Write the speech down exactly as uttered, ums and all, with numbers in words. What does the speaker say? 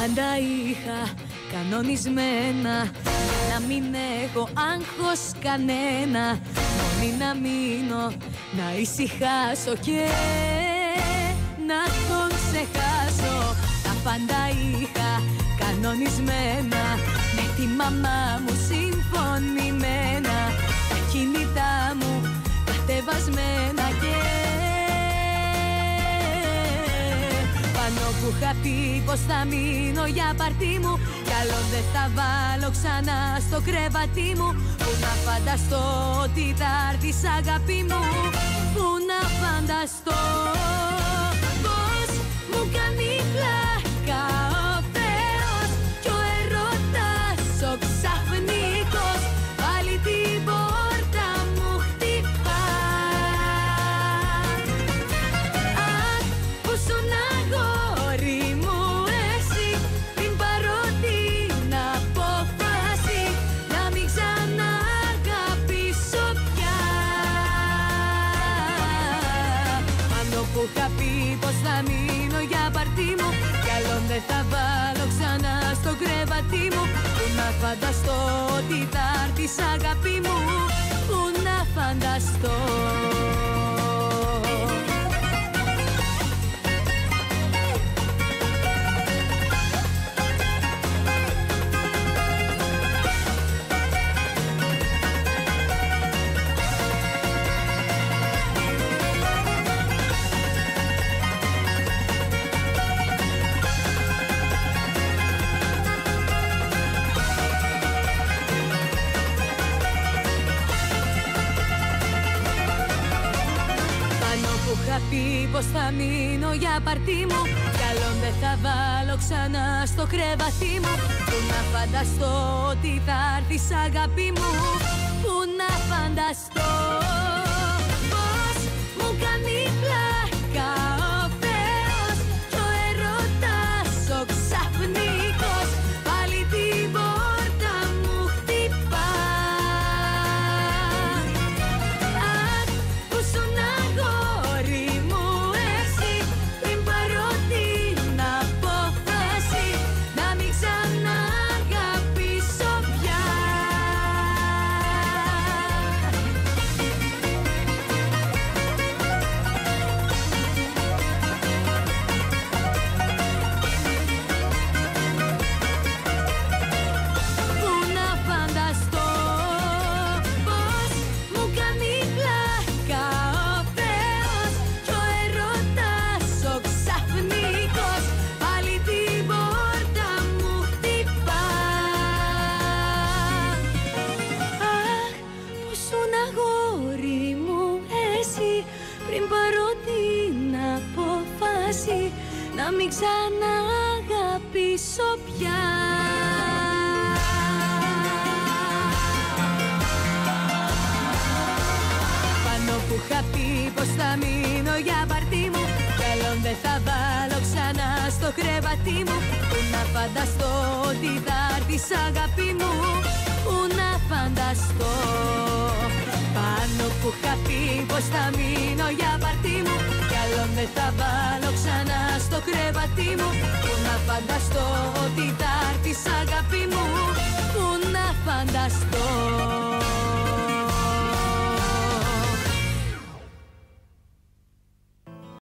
πάντα είχα κανονισμένα να μην έχω άγχος κανένα, μόνη να μείνω, να ησυχάσω και να τον ξεχάσω. Τα πάντα είχα κανονισμένα, με τη μαμά μου συμφωνημένα, τα κινητά μου κατεβασμένα και πάνω που είχα πει πως θα μείνω για παρτί μου, κι άλλο δεν θα βάλω ξανά στο κρεβατί μου. Πού να φανταστώ ότι θα έρθεις αγάπη μου, πού να φανταστώ πως μου κάνει πλάκα ο Θεός κι ο έρωτας ο ξαφνικός πάλι την πόρτα μου χτυπά. Αχ, πόσο να αγόρι μου εσύ, πριν πάρω την απόφαση να μην ξαναγαπήσω πια. Πάνω που είχα πει πως θα μείνω για παρτί μου, κι άλλον δεν θα βάλω ξανά στο κρεβατί μου. Πού να φανταστώ ότι θα έρθεις αγάπη μου, πού να φανταστώ. Είχα πει πως θα μείνω για παρτί μου, κι άλλον δεν θα βάλω ξανά στο κρεβατί μου. Πού να φανταστώ ότι θα έρθεις αγάπη μου, πού να φανταστώ πως μου κάνει πλάκα ο Θεός κι ο έρωτας ο ξαφνικός πάλι την πόρτα μου χτυπά. Αχ, πόσο να αγόρι μου εσύ, πριν πάρω την απόφαση να μην ξαναγαπήσω πια. Πού να φανταστώ πως μου κάνει πλάκα ο Θεός κι ο έρωτας ο ξαφνικός πάλι την πόρτα μου χτυπά. Αχ, πόσο να αγόρι μου εσύ, πριν πάρω την απόφαση να μην ξαναγαπήσω πια. Πάνω που είχα πει πως θα μείνω για παρτί μου, κι άλλον δεν θα βάλω ξανά στο κρεβατί μου. Πού να φανταστώ ότι θα έρθεις αγάπη μου, πού να φανταστώ. Πάνω που είχα πει πως θα μείνω για παρτί μου, κι άλλον δεν θα βάλω ξανά στο κρεβατί μου. Πού να φανταστώ ότι θα έρθεις αγάπη μου, πού να φανταστώ.